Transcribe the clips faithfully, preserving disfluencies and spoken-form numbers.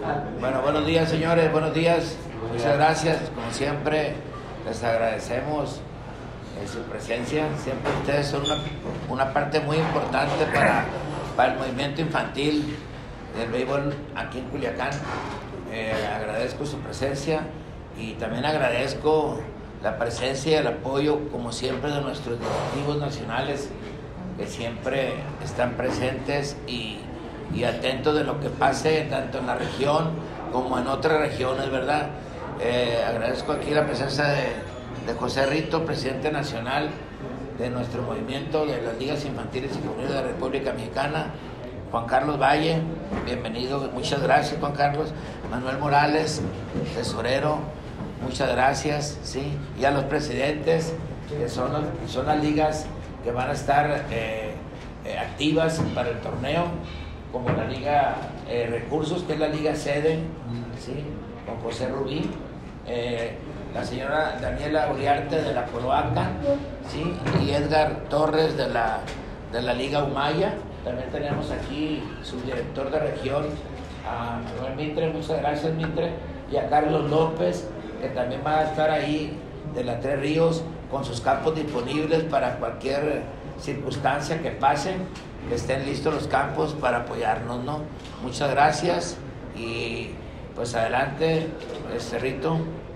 Bueno, buenos días, señores, buenos días. Muchas gracias, como siempre, les agradecemos eh, su presencia. Siempre ustedes son una, una parte muy importante para, para el movimiento infantil del béisbol aquí en Culiacán. Eh, agradezco su presencia y también agradezco la presencia y el apoyo, como siempre, de nuestros directivos nacionales que siempre están presentes y, y atentos de lo que pase tanto en la región como en otras regiones, ¿verdad? Eh, agradezco aquí la presencia de, de José Rito, presidente nacional de nuestro movimiento de las ligas infantiles y juveniles de la República Mexicana. Juan Carlos Valle, bienvenido, muchas gracias Juan Carlos. Manuel Morales, tesorero, muchas gracias, ¿sí? Y a los presidentes, que son, son las ligas que van a estar eh, eh, activas para el torneo, como la Liga eh, Recursos, que es la liga sede, ¿sí? Con José Rubí, eh, la señora Daniela Uriarte de la Coloaca, ¿sí? Y Edgar Torres de la, de la Liga Humaya. También tenemos aquí su director de región, a Manuel Mitre, muchas gracias Mitre, y a Carlos López, que también va a estar ahí de la Tres Ríos con sus campos disponibles para cualquier circunstancia que pase, que estén listos los campos para apoyarnos, ¿no? Muchas gracias y pues adelante, Cerrito.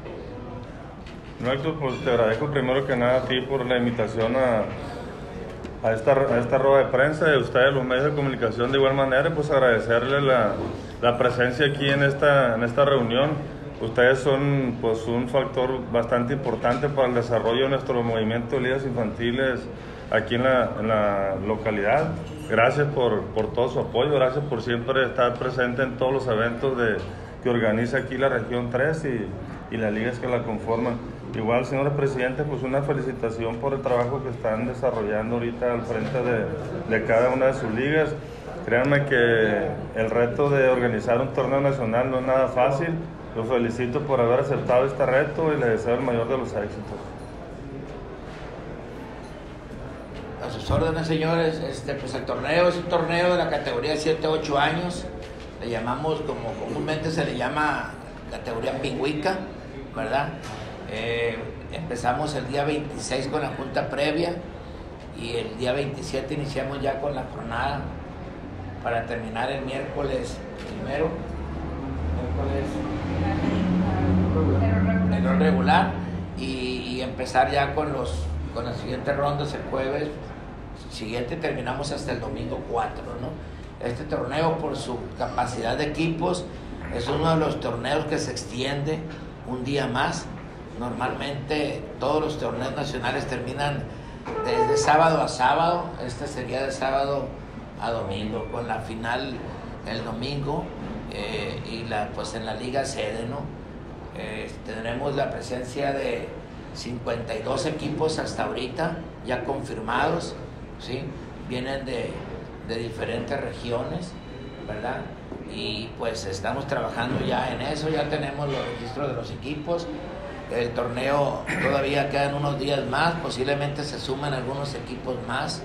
No, Héctor, pues te agradezco primero que nada a ti por la invitación a, a, esta, a esta rueda de prensa y a ustedes, los medios de comunicación, de igual manera, pues agradecerles la, la presencia aquí en esta, en esta reunión. Ustedes son pues un factor bastante importante para el desarrollo de nuestro movimiento de ligas infantiles aquí en la, en la localidad. Gracias por, por todo su apoyo, gracias por siempre estar presente en todos los eventos de, que organiza aquí la región tres y, y las ligas que la conforman. Igual, señores presidentes, pues una felicitación por el trabajo que están desarrollando ahorita al frente de, de cada una de sus ligas. Créanme que el reto de organizar un torneo nacional no es nada fácil. Los felicito por haber aceptado este reto y les deseo el mayor de los éxitos. A sus órdenes, señores. Este, pues el torneo es un torneo de la categoría siete a ocho años. Le llamamos, como comúnmente se le llama, categoría pingüica, ¿verdad? Eh, empezamos el día veintiséis con la junta previa y el día veintisiete iniciamos ya con la jornada para terminar el miércoles primero. Miércoles el regular y, y empezar ya con los con las siguientes rondas el jueves siguiente, terminamos hasta el domingo cuatro, ¿no? Este torneo, por su capacidad de equipos, es uno de los torneos que se extiende un día más. Normalmente todos los torneos nacionales terminan desde sábado a sábado. Este sería de sábado a domingo, con la final el domingo. Eh, y la, pues en la liga sede, ¿no? Eh, tendremos la presencia de cincuenta y dos equipos hasta ahorita, ya confirmados, ¿sí? Vienen de, de diferentes regiones, ¿verdad? Y pues estamos trabajando ya en eso, ya tenemos los registros de los equipos. El torneo todavía quedan unos días más, posiblemente se suman algunos equipos más.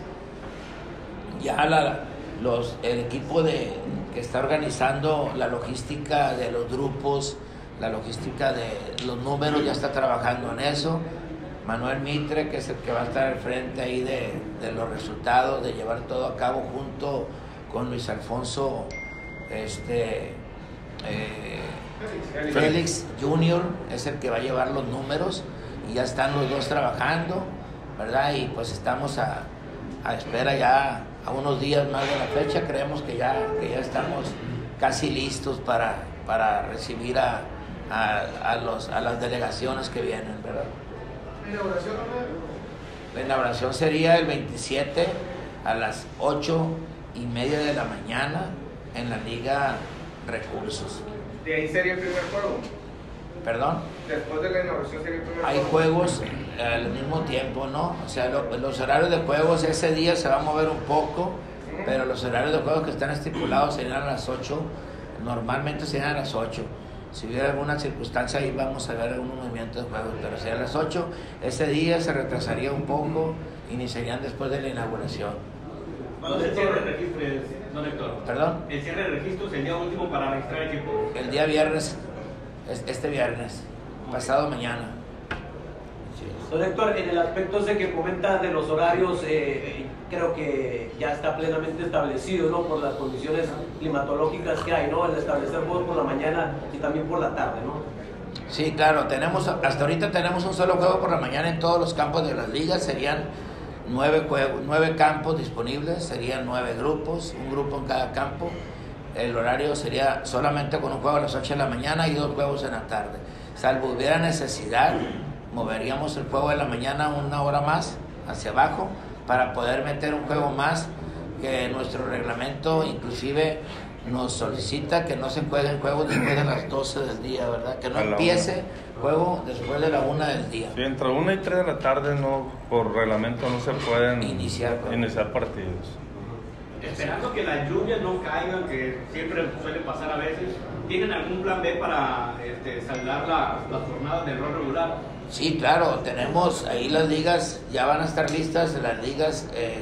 Ya la, los, el equipo de que está organizando la logística de los grupos, la logística de los números, ya está trabajando en eso. Manuel Mitre, que es el que va a estar al frente ahí de, de los resultados, de llevar todo a cabo junto con Luis Alfonso este, eh, Félix junior, es el que va a llevar los números y ya están los dos trabajando, ¿verdad? Y pues estamos a, a espera ya a unos días más de la fecha. Creemos que ya, que ya estamos casi listos para, para recibir a, a, a, los, a las delegaciones que vienen, ¿verdad? ¿La inauguración no? La inauguración sería el veintisiete a las ocho y media de la mañana en la Liga Recursos. ¿De ahí sería el primer juego? ¿Perdón? Después de la inauguración sería el primer Hay juego. juegos al mismo tiempo, ¿no? O sea, lo, los horarios de juegos ese día se va a mover un poco, pero los horarios de juegos que están estipulados serían a las ocho, normalmente serían a las ocho. Si hubiera alguna circunstancia ahí vamos a ver algún movimiento de juegos, pero serían a las ocho. Ese día se retrasaría un poco, iniciarían después de la inauguración. ¿Cuándo se cierra el registro? Don Héctor. ¿Perdón? El cierre de registros, el día último para registrar equipos. El día viernes, este viernes, pasado mañana. Don Héctor, en el aspecto de que comenta de los horarios, eh, creo que ya está plenamente establecido, ¿no? Por las condiciones climatológicas que hay, ¿no? El establecer juegos por la mañana y también por la tarde, ¿no? Sí, claro, tenemos, hasta ahorita tenemos un solo juego por la mañana en todos los campos de las ligas, serían nueve, juegos, nueve campos disponibles, serían nueve grupos, un grupo en cada campo. El horario sería solamente con un juego a las ocho de la mañana y dos juegos en la tarde. Salvo hubiera necesidad, moveríamos el juego de la mañana una hora más hacia abajo para poder meter un juego más, que nuestro reglamento inclusive nos solicita que no se jueguen juegos después de las doce del día, ¿verdad? Que no empiece juego después de la una del día. Sí, entre una y tres de la tarde no, por reglamento no se pueden iniciar, iniciar partidos. Esperando que las lluvias no caigan, que siempre suele pasar a veces, ¿tienen algún plan B para este, saldar la, las jornadas del rol regular? Sí, claro, tenemos ahí las ligas, ya van a estar listas las ligas, eh,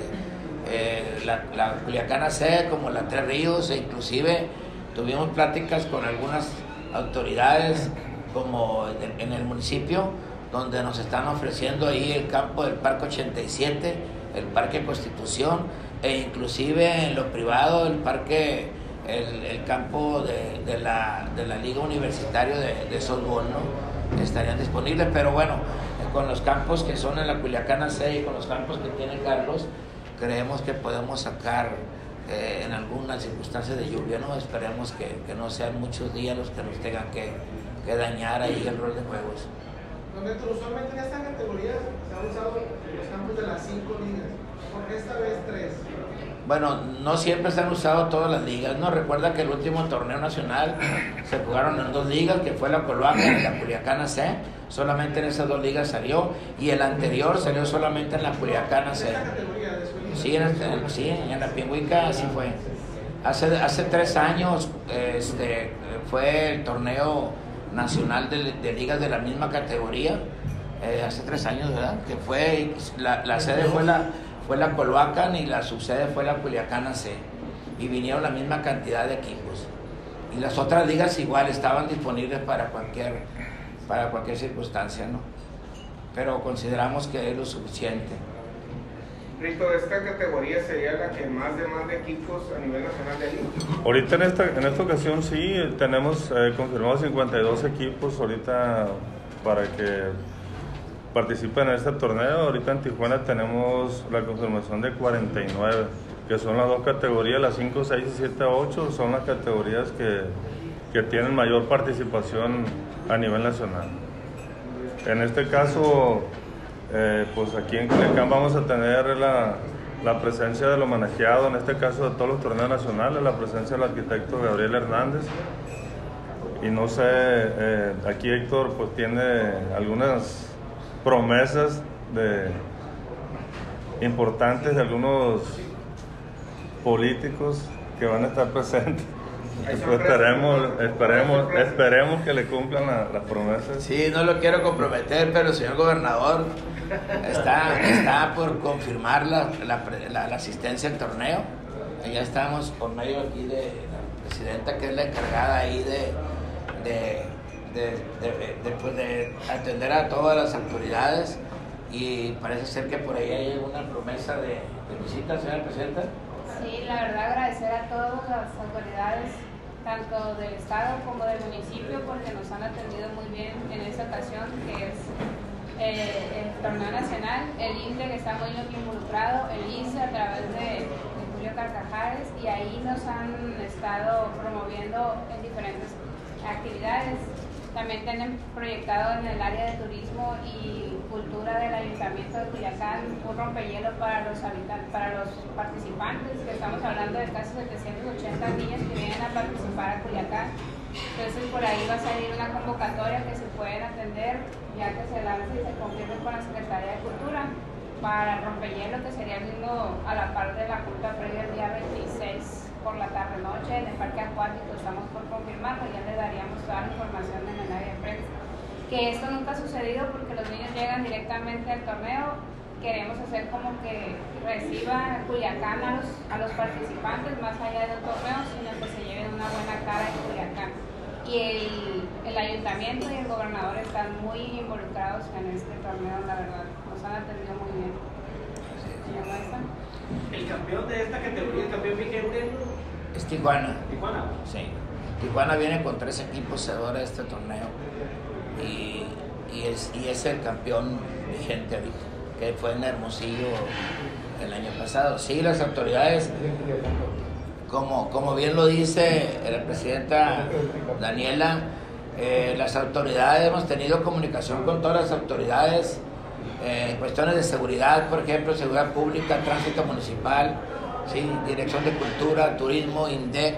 eh, la, la Culiacana C como la Tres Ríos, e inclusive tuvimos pláticas con algunas autoridades como en, en el municipio, donde nos están ofreciendo ahí el campo del Parque ochenta y siete, el Parque Constitución, e inclusive en lo privado el parque, el, el campo de, de, la, de la Liga Universitaria de, de Softball, ¿no? Estarían disponibles, pero bueno, con los campos que son en la Culiacana C y con los campos que tiene Carlos, creemos que podemos sacar eh, en algunas circunstancias de lluvia, ¿no? Esperemos que, que no sean muchos días los que nos tengan que, que dañar ahí el rol de juegos. Don Héctor, usualmente en esta categoría se han usado los campos de las cinco ligas, ¿por qué esta vez tres? Bueno, no siempre se han usado todas las ligas, ¿no? Recuerda que el último torneo nacional se jugaron en dos ligas, que fue la Coloaca y la Culiacana C. Solamente en esas dos ligas salió, y el anterior salió solamente en la Culiacana C. Sí, en, el, sí, en la Pingüica así fue. Hace, hace tres años este, fue el torneo nacional de, de ligas de la misma categoría, eh, hace tres años, ¿verdad? Que fue, la, la sede fue la... fue la Coloacan y la subsede fue la Culiacana C, y vinieron la misma cantidad de equipos, y las otras ligas igual estaban disponibles para cualquier para cualquier circunstancia, ¿no? Pero consideramos que es lo suficiente. Rito, ¿esta categoría sería la que más demanda equipos a nivel nacional de liga? Ahorita en esta, en esta ocasión sí, tenemos eh, confirmados cincuenta y dos equipos ahorita para que participan en este torneo. Ahorita en Tijuana tenemos la confirmación de cuarenta y nueve, que son las dos categorías, las cinco, seis y siete, ocho, son las categorías que, que tienen mayor participación a nivel nacional. En este caso, eh, pues aquí en Culiacán vamos a tener la, la presencia del homenajeado, en este caso de todos los torneos nacionales, la presencia del arquitecto Gabriel Hernández. Y no sé, eh, aquí Héctor pues tiene algunas promesas de importantes de algunos políticos que van a estar presentes. Pues esperemos, esperemos, esperemos que le cumplan la, las promesas. Sí, no lo quiero comprometer, pero el señor gobernador está, está por confirmar la, la, la, la asistencia al torneo. Ya estamos por medio aquí de la presidenta, que es la encargada ahí de, de De, de, de, pues de atender a todas las autoridades, y parece ser que por ahí hay una promesa de, de visita, señora presidenta. Sí, la verdad agradecer a todas las autoridades, tanto del estado como del municipio, porque nos han atendido muy bien en esta ocasión, que es eh, el torneo nacional, el I N D E, que está muy involucrado, el I C E a través de, de Julio Carcajares, y ahí nos han estado promoviendo en diferentes actividades. También tienen proyectado en el área de turismo y cultura del Ayuntamiento de Culiacán un rompehielo para los habitantes, para los participantes, que estamos hablando de casi setecientos ochenta niños que vienen a participar a Culiacán. Entonces por ahí va a salir una convocatoria que se pueden atender, ya que se lance y se confirme con la Secretaría de Cultura, para el rompehielo, que sería el mismo a la par de la culta previa el día veintiséis por la tarde-noche en el parque acuático. Estamos por confirmarlo, ya le daríamos toda la información en el área de prensa. Que esto nunca ha sucedido porque los niños llegan directamente al torneo, queremos hacer como que reciba Culiacán a los, a los participantes más allá de un torneo, sino que se lleven una buena cara en Culiacán. Y el, el ayuntamiento y el gobernador están muy involucrados en este torneo, la verdad, nos han atendido muy bien. ¿El campeón de esta categoría, el campeón vigente? Es Tijuana. ¿Tijuana? Sí. Tijuana viene con tres equipos ahora de este torneo y, y, es, y es el campeón vigente ahorita, que fue en Hermosillo el año pasado. Sí, las autoridades, como, como bien lo dice la presidenta Daniela, eh, las autoridades, hemos tenido comunicación con todas las autoridades, eh, cuestiones de seguridad, por ejemplo, seguridad pública, tránsito municipal, sí, Dirección de Cultura, Turismo, INDEC,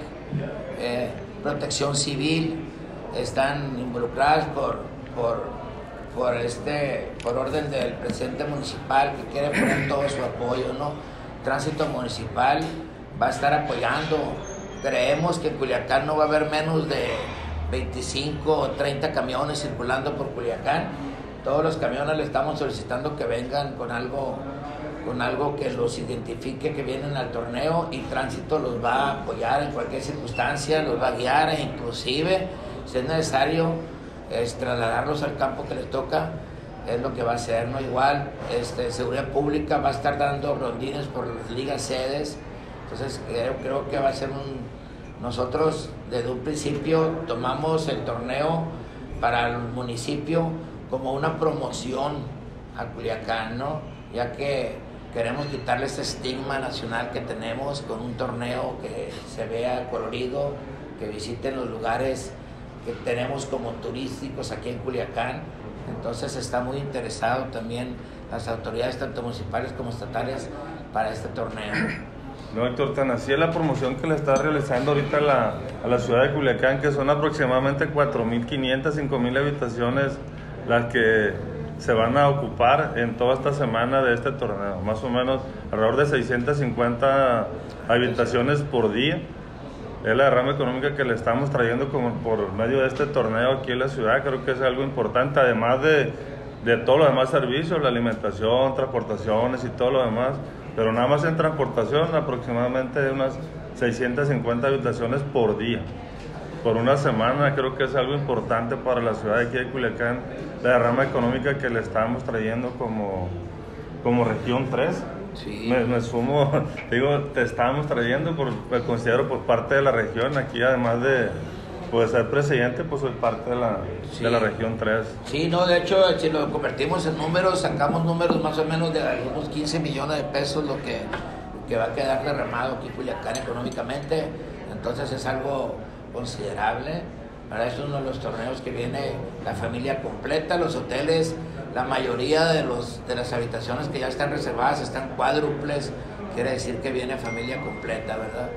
eh, Protección Civil, están involucradas por, por, por, este, por orden del presidente municipal que quiere poner todo su apoyo, ¿no? Tránsito municipal va a estar apoyando. Creemos que en Culiacán no va a haber menos de veinticinco o treinta camiones circulando por Culiacán. Todos los camiones le estamos solicitando que vengan con algo, con algo que los identifique que vienen al torneo, y Tránsito los va a apoyar en cualquier circunstancia, los va a guiar, e inclusive si es necesario es trasladarlos al campo que les toca, es lo que va a hacer, ¿no? Igual, este, Seguridad Pública va a estar dando rondines por las ligas sedes, entonces creo, creo que va a ser un... Nosotros desde un principio tomamos el torneo para el municipio como una promoción a Culiacán, ¿no? Ya que queremos quitarle ese estigma nacional que tenemos con un torneo que se vea colorido, que visiten los lugares que tenemos como turísticos aquí en Culiacán. Entonces está muy interesado también las autoridades tanto municipales como estatales para este torneo. No, Héctor, tan así es la promoción que le está realizando ahorita a la, a la ciudad de Culiacán, que son aproximadamente cuatro mil quinientas, cinco mil habitaciones las que se van a ocupar en toda esta semana de este torneo, más o menos alrededor de seiscientas cincuenta habitaciones por día. Es la derrama económica que le estamos trayendo como por medio de este torneo aquí en la ciudad. Creo que es algo importante, además de, de todos los demás servicios, la alimentación, transportaciones y todo lo demás, pero nada más en transportación aproximadamente unas seiscientas cincuenta habitaciones por día. Por una semana creo que es algo importante para la ciudad de aquí de Culiacán, la derrama económica que le estamos trayendo como, como región tres. Sí. Me, me sumo, digo, te estamos trayendo, por, me considero por parte de la región, aquí además de pues, ser presidente, pues soy parte de la, sí. de la región tres. Sí, no, de hecho, si lo convertimos en números, sacamos números más o menos de algunos quince millones de pesos, lo que, que va a quedar derramado aquí Culiacán económicamente, entonces es algo considerable. Ahora es uno de los torneos que viene la familia completa, los hoteles, la mayoría de, los, de las habitaciones que ya están reservadas están cuádruples, quiere decir que viene familia completa, ¿verdad?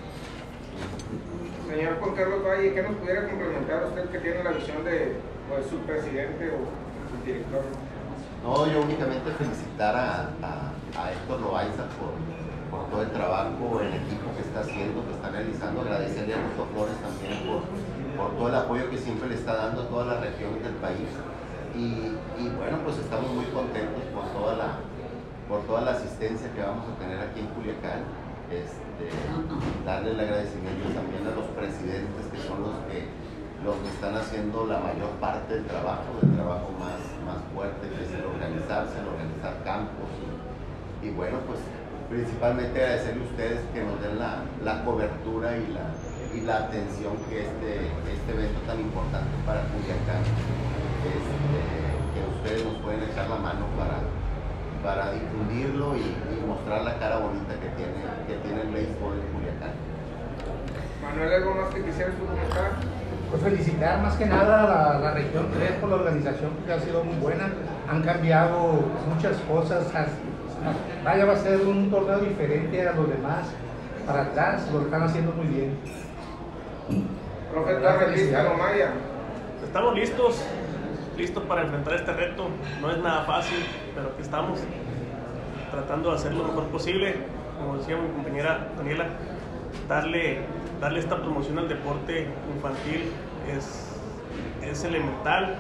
Señor Juan Carlos Valle, ¿qué nos pudiera complementar usted que tiene la visión de pues, su presidente o su director? No, yo únicamente felicitar a, a, a Héctor Loaiza por, por todo el trabajo en equipo que está haciendo, que está realizando, agradecerle a Augusto Flores también por, por todo el apoyo que siempre le está dando a todas las regiones del país. Y, y bueno, pues estamos muy contentos por toda la, por toda la asistencia que vamos a tener aquí en Culiacán. Este, darle el agradecimiento también a los presidentes, que son los que, los que están haciendo la mayor parte del trabajo, del trabajo más, más fuerte, que es el organizarse, el organizar campos. Y, y bueno, pues principalmente agradecerle a ustedes que nos den la, la cobertura y la, y la atención que este, este evento tan importante para Culiacán, este, que ustedes nos pueden echar la mano para, para difundirlo y, y mostrar la cara bonita que tiene, que tiene el béisbol en Culiacán. Manuel, ¿algo más que quisieras comentar? Pues felicitar más que nada a la, la región tres por la organización, que ha sido muy buena. Han cambiado muchas cosas. Vaya, va a ser un torneo diferente a los demás. Para atrás lo están haciendo muy bien. Profeta Feliciano Maya. Estamos listos, listos para enfrentar este reto. No es nada fácil, pero aquí estamos tratando de hacer lo mejor posible. Como decía mi compañera Daniela, darle, darle esta promoción al deporte infantil es, es elemental.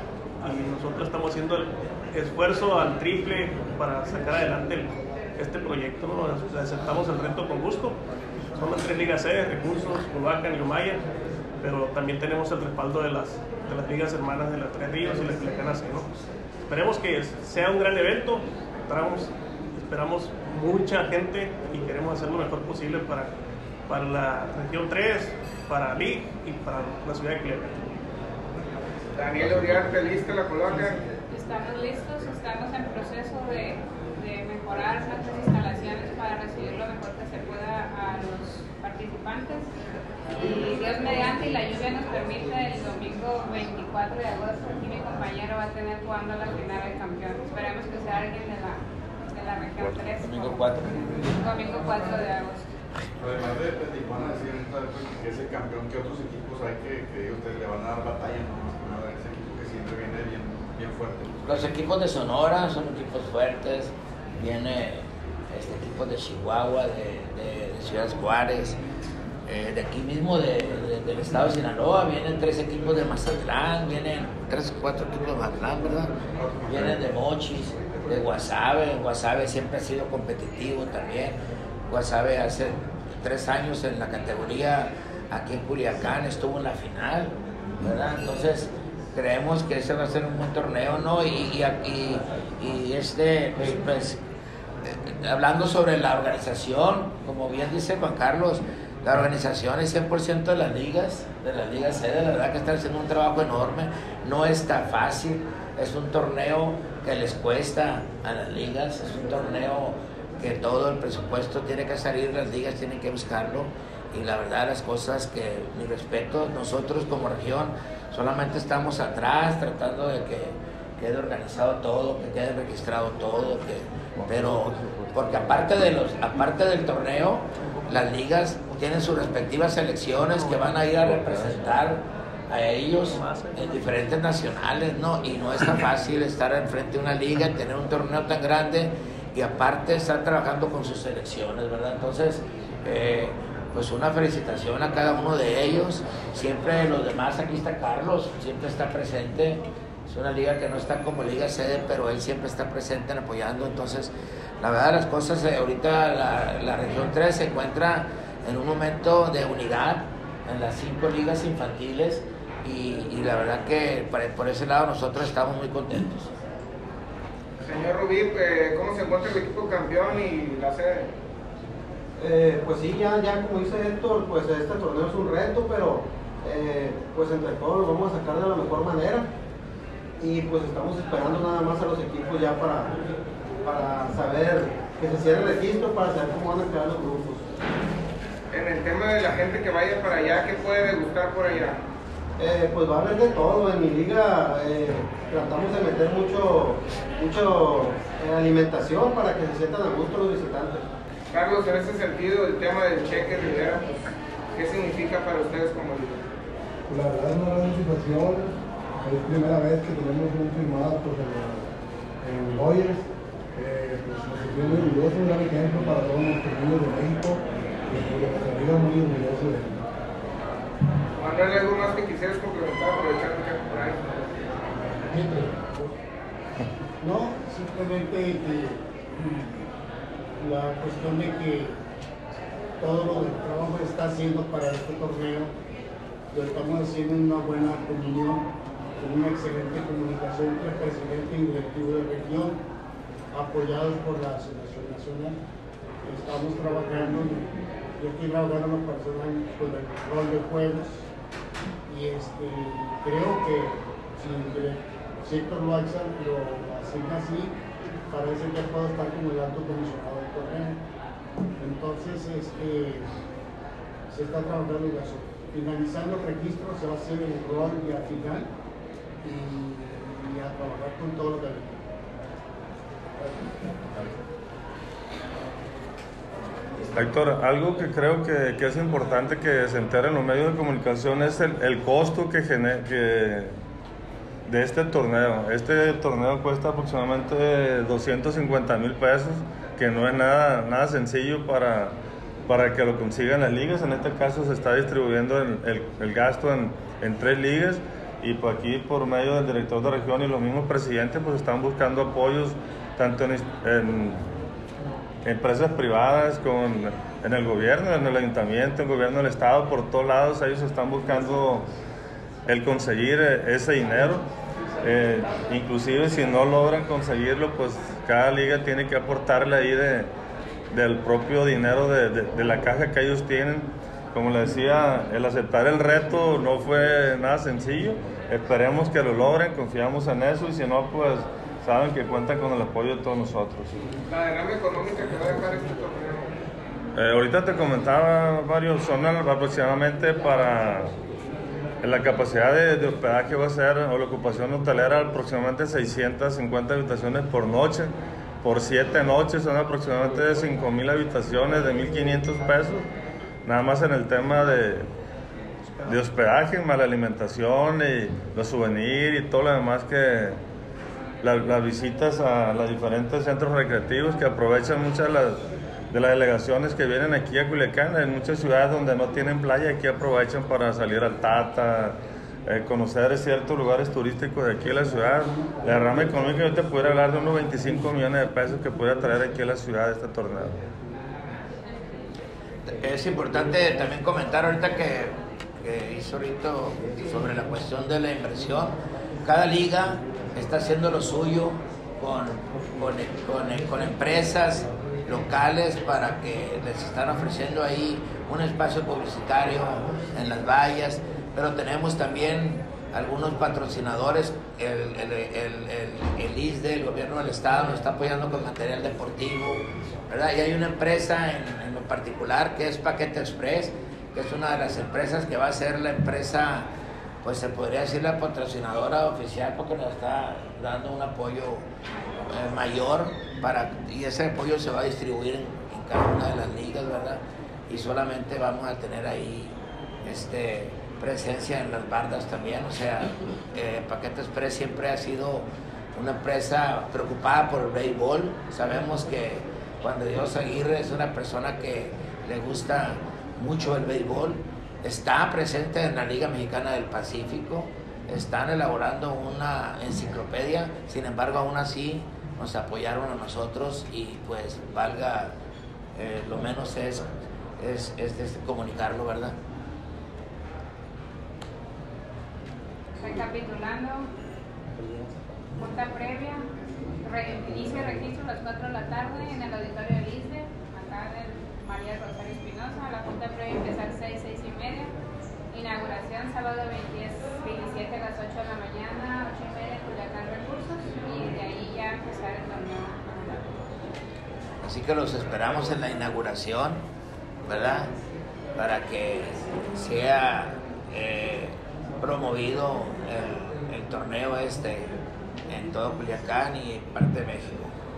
y nosotros estamos haciendo el esfuerzo al triple para sacar adelante el, este proyecto, ¿no? Aceptamos el reto con gusto. Son las tres ligas C, Recursos, Culhuacán y Umaya, pero también tenemos el respaldo de las, de las ligas hermanas de las Tres Ríos y la Culiacana C, ¿no? Esperemos que sea un gran evento, esperamos, esperamos mucha gente y queremos hacer lo mejor posible para, para la región tres, para L I G y para la ciudad de Culiacán. Daniel Uriarte, ¿lista la coloca? Estamos listos, estamos en proceso de, de mejorar nuestras instalaciones para recibir lo mejor que se pueda a los participantes. Y Dios mediante y la lluvia nos permite, el domingo veinticuatro de agosto aquí mi compañero va a tener jugando la final del campeón. Esperemos que sea alguien de la, de la región tres. Domingo cuatro. Domingo cuatro de agosto. Además de Tijuana, decir que es el campeón, ¿qué otros equipos hay que, que ustedes le van a dar batalla? ¿No? Más que nada, ese equipo que siempre viene bien, bien fuerte. Los equipos de Sonora son equipos fuertes, viene este equipo de Chihuahua, de, de, de Ciudad Juárez, eh, de aquí mismo de, de, del estado de Sinaloa, vienen tres equipos de Mazatlán, vienen tres o cuatro equipos de Mazatlán, ¿verdad? Vienen de Mochis, de Guasave. Guasave siempre ha sido competitivo también. Guasave hace tres años en la categoría aquí en Culiacán estuvo en la final, ¿verdad? Entonces creemos que ese va a ser un buen torneo, ¿no? Y, y, y, y este, pues, pues eh, hablando sobre la organización, como bien dice Juan Carlos, la organización es cien por ciento de las ligas, de las ligas C, de la verdad que están haciendo un trabajo enorme, no está fácil, es un torneo que les cuesta a las ligas, es un torneo que todo el presupuesto tiene que salir, las ligas tienen que buscarlo, y la verdad las cosas que, mi respeto, nosotros como región solamente estamos atrás tratando de que quede organizado todo, que quede registrado todo, que, pero porque aparte de los, aparte del torneo, las ligas tienen sus respectivas selecciones que van a ir a representar a ellos en diferentes nacionales, ¿no? Y no es tan fácil estar enfrente de una liga y tener un torneo tan grande y aparte estar trabajando con sus selecciones, ¿verdad? Entonces, eh, pues una felicitación a cada uno de ellos. Siempre los demás, aquí está Carlos, siempre está presente. Es una liga que no está como liga sede, pero él siempre está presente en apoyando. Entonces, la verdad las cosas, eh, ahorita la, la región tres se encuentra en un momento de unidad en las cinco ligas infantiles y, y la verdad que por, por ese lado nosotros estamos muy contentos. Señor Rubí, eh, ¿cómo se encuentra el equipo campeón y la sede? Eh, pues sí, ya, ya como dice Héctor, pues este torneo es un reto, pero eh, pues entre todos lo vamos a sacar de la mejor manera y pues estamos esperando nada más a los equipos ya para, para saber que se cierre el registro, para saber cómo van a quedar los grupos. En el tema de la gente que vaya para allá, ¿qué puede gustar por allá? Eh, pues va a haber de todo. En mi liga eh, tratamos de meter mucho, mucho eh, alimentación para que se sientan a gusto los visitantes. Carlos, en ese sentido, el tema del cheque Rivera, pues, ¿qué significa para ustedes como liga? Pues la verdad es una gran situación. Es primera vez que tenemos un firmado pues, en, en Boyers. Eh, pues, nos sentimos muy orgullosos, un gran ejemplo para todos nuestros niños de México. Y pues, nos sentimos muy orgullosos de él. Manuel, ¿algo más que quisieras complementar, aprovechando que por ahí? No, simplemente que la cuestión de que todo lo del trabajo que está haciendo para este torneo lo estamos haciendo en una buena comunión, con una excelente comunicación entre presidente y directivo de región, apoyados por la Asociación Nacional. Estamos trabajando, yo estoy trabajando en lo personal con el rol de juegos y este, creo que si si Héctor Loaiza lo asigna así, parece que puedo estar como el alto comisionado del torneo. Entonces, este, se está trabajando en eso. Finalizando el registro, se va a hacer el rol ya final y, y a trabajar con todo lo que hay. Héctor, algo que creo que, que es importante que se enteren los medios de comunicación es el, el costo que, gener, que de este torneo. Este torneo cuesta aproximadamente doscientos cincuenta mil pesos, que no es nada, nada sencillo para, para que lo consigan las ligas. En este caso se está distribuyendo el, el, el gasto en, en tres ligas y pues aquí por medio del director de región y los mismos presidentes pues están buscando apoyos tanto en, en empresas privadas, con, en el gobierno, en el ayuntamiento, en el gobierno del estado, por todos lados ellos están buscando el conseguir ese dinero. Eh, inclusive si no logran conseguirlo, pues cada liga tiene que aportarle ahí de, del propio dinero de, de, de la caja que ellos tienen. Como le decía, el aceptar el reto no fue nada sencillo, esperemos que lo logren, confiamos en eso y si no, pues saben que cuentan con el apoyo de todos nosotros. La derrama económica que va a dejar este torneo. Eh, ahorita te comentaba, Mario, son aproximadamente para la capacidad de, de hospedaje va a ser, o la ocupación hotelera, aproximadamente seiscientas cincuenta habitaciones por noche. Por siete noches son aproximadamente cinco mil habitaciones de mil quinientos pesos. Nada más en el tema de, de hospedaje, más la alimentación y los souvenirs y todo lo demás que la, las visitas a los diferentes centros recreativos que aprovechan muchas de las, de las delegaciones que vienen aquí a Culiacán. En muchas ciudades donde no tienen playa, aquí aprovechan para salir al Tata, eh, conocer ciertos lugares turísticos de aquí a la ciudad. La derrama económica, yo te pudiera hablar de unos veinticinco millones de pesos que puede traer aquí a la ciudad este torneo. Es importante también comentar ahorita que, que hizo ahorita sobre la cuestión de la inversión. Cada liga está haciendo lo suyo con, con, con, con empresas locales para que les están ofreciendo ahí un espacio publicitario en las vallas, pero tenemos también algunos patrocinadores. El, el, el, el, el I S D E, el gobierno del estado, nos está apoyando con material deportivo, ¿verdad? Y hay una empresa en, en lo particular que es Paquete Express, que es una de las empresas que va a ser la empresa, pues se podría decir la patrocinadora oficial, porque nos está dando un apoyo eh, mayor para, y ese apoyo se va a distribuir en, en cada una de las ligas, ¿verdad? Y solamente vamos a tener ahí este presencia en las bardas también. O sea, eh, Paquete Express siempre ha sido una empresa preocupada por el béisbol. Sabemos que Juan de Dios Aguirre es una persona que le gusta mucho el béisbol, está presente en la Liga Mexicana del Pacífico, están elaborando una enciclopedia, sin embargo aún así nos apoyaron a nosotros y pues valga, eh, lo menos es, es, es, es comunicarlo, ¿verdad? Recapitulando, junta previa, re, inicio de registro a las cuatro de la tarde en el auditorio del I S D E, acá en el María Rosario Espinosa. La junta previa empezar seis, seis y media. Inauguración sábado veintisiete a las ocho de la mañana, ocho y media, Culiacán Recursos, y de ahí ya empezar el torneo. Así que los esperamos en la inauguración, ¿verdad? Para que sea eh, promovido el, el torneo este en todo Culiacán y parte de México.